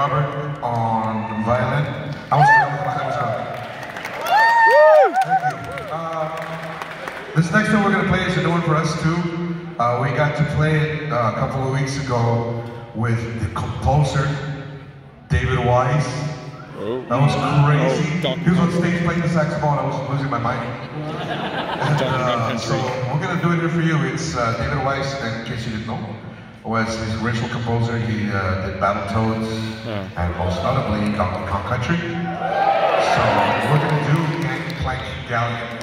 Robert on violin. This next one we're going to play is a new one for us too. We got to play it a couple of weeks ago with the composer, David Wise. That was crazy. He was on stage playing the saxophone. I was losing my mind. And, so we're going to do it here for you. It's David Wise, in case you didn't know, was his original composer. He did Battletoads and most notably Donkey Kong Country. So we're going to do Gang Plank Galleon.